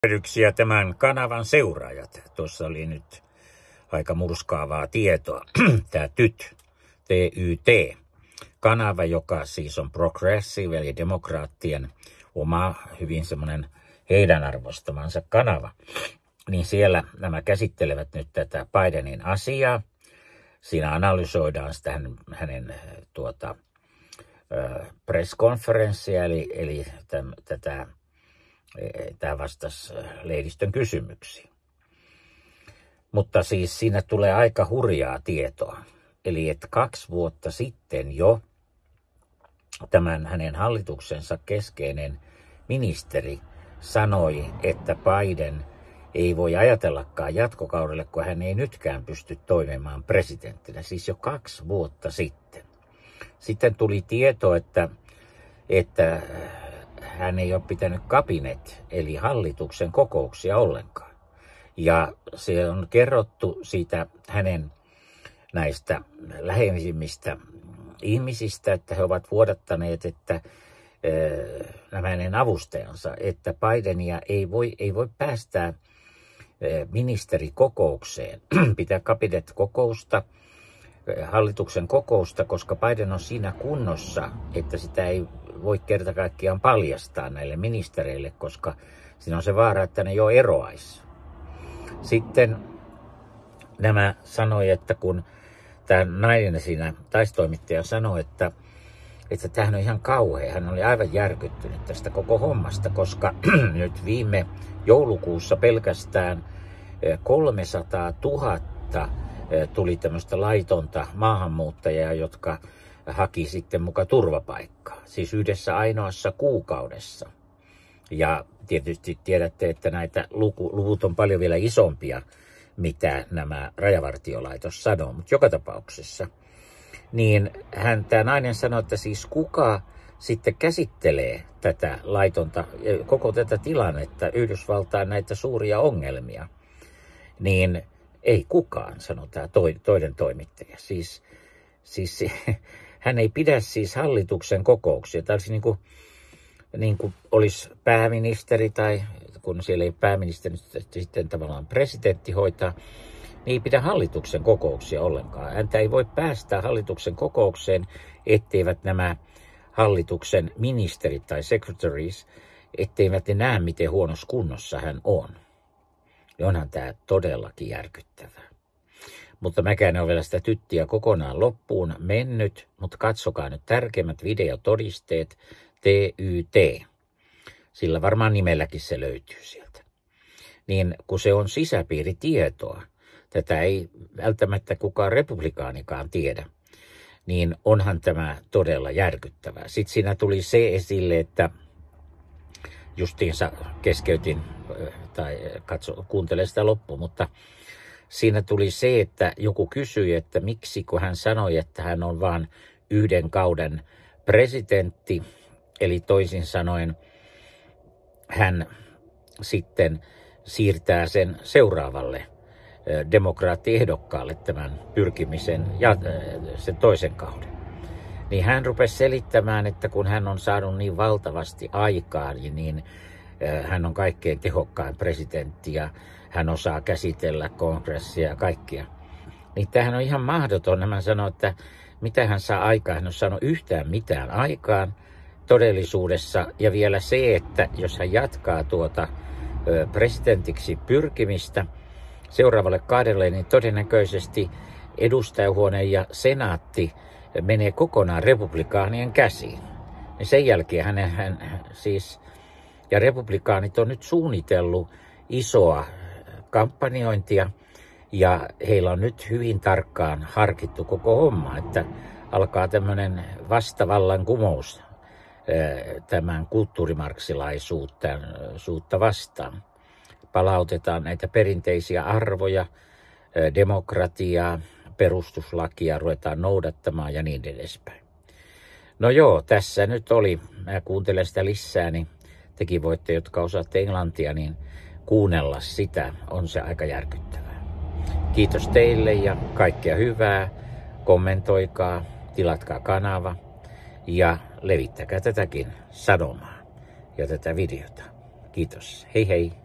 Terveyksiä tämän kanavan seuraajat. Tuossa oli nyt aika murskaavaa tietoa. Tämä TYT, kanava, joka siis on progressive eli demokraattien oma hyvin semmoinen heidän arvostamansa kanava. Niin siellä nämä käsittelevät nyt tätä Bidenin asiaa. Siinä analysoidaan sitä hänen press-konferenssia, eli tämä vastasi lehdistön kysymyksiin. Mutta siis siinä tulee aika hurjaa tietoa. Eli että 2 vuotta sitten jo tämän hänen hallituksensa keskeinen ministeri sanoi, että Biden ei voi ajatellakaan jatkokaudelle, kun hän ei nytkään pysty toimimaan presidenttinä. Siis jo 2 vuotta sitten. Sitten tuli tieto, että hän ei ole pitänyt kabinet, eli hallituksen kokouksia ollenkaan. Ja se on kerrottu siitä hänen näistä läheisimmistä ihmisistä, että he ovat vuodattaneet, että nämä hänen avustajansa, että Bidenia ei voi päästää ministerikokoukseen, pitää kabinet-kokousta, hallituksen kokousta, koska Biden on siinä kunnossa, että sitä ei voi kerta kaikkiaan paljastaa näille ministereille, koska siinä on se vaara, että ne jo eroaisi. Sitten nämä sanoi, että kun tämä nainen siinä taistoimittaja sanoi, että tämähän on ihan kauhea. Hän oli aivan järkyttynyt tästä koko hommasta, koska nyt viime joulukuussa pelkästään 300 000 tuli tämmöistä laitonta maahanmuuttajaa, jotka haki sitten muka turvapaikkaa. Siis yhdessä ainoassa kuukaudessa. Ja tietysti tiedätte, että näitä luvut on paljon vielä isompia, mitä nämä rajavartiolaitos sanoo. Mutta joka tapauksessa, niin tämä nainen sanoi, että siis kuka sitten käsittelee tätä laitonta, koko tätä tilannetta, Yhdysvaltain näitä suuria ongelmia, niin ei kukaan, sanoi tämä toinen toimittaja. Siis hän ei pidä siis hallituksen kokouksia. Tämä olisi niin kuin olisi pääministeri tai kun siellä ei pääministeri, sitten tavallaan presidentti hoitaa, niin ei pidä hallituksen kokouksia ollenkaan. Häntä ei voi päästää hallituksen kokoukseen, etteivät nämä hallituksen ministerit tai secretaries, etteivät ne näe, miten huonossa kunnossa hän on. Ja onhan tämä todellakin järkyttävää. Mutta mäkään en ole vielä sitä tyttiä kokonaan loppuun mennyt, mutta katsokaa nyt tärkeimmät videotodisteet, TYT. Sillä varmaan nimelläkin se löytyy sieltä. Niin kun se on sisäpiiritietoa, tätä ei välttämättä kukaan republikaanikaan tiedä, niin onhan tämä todella järkyttävää. Sitten siinä tuli se esille, että justiinsa keskeytin tai kuuntele sitä loppuun, mutta siinä tuli se, että joku kysyi, että miksi, kun hän sanoi, että hän on vain 1 kauden presidentti, eli toisin sanoen hän sitten siirtää sen seuraavalle demokraattiehdokkaalle tämän pyrkimisen ja sen 2 kauden. Niin hän rupesi selittämään, että kun hän on saanut niin valtavasti aikaa, niin hän on kaikkein tehokkain presidentti ja hän osaa käsitellä kongressia ja kaikkia. Niin tämähän on ihan mahdoton. Hän sanoi, että mitä hän saa aikaan. Hän on saanut yhtään mitään aikaan todellisuudessa. Ja vielä se, että jos hän jatkaa presidentiksi pyrkimistä seuraavalle kaudelle, niin todennäköisesti edustajahuone ja senaatti menee kokonaan republikaanien käsiin. Ja sen jälkeen hän siis, ja republikaanit on nyt suunnitellut isoa kampanjointia, ja heillä on nyt hyvin tarkkaan harkittu koko homma, että alkaa tämmöinen vastavallankumous tämän kulttuurimarksilaisuutta vastaan. Palautetaan näitä perinteisiä arvoja, demokratiaa, perustuslakia ruvetaan noudattamaan ja niin edespäin. No joo, tässä nyt oli. Mä kuuntelen sitä lisää, niin tekin voitte, jotka osaatte englantia, niin kuunnella sitä. On se aika järkyttävää. Kiitos teille ja kaikkea hyvää. Kommentoikaa, tilatkaa kanava ja levittäkää tätäkin sanomaa ja tätä videota. Kiitos. Hei hei.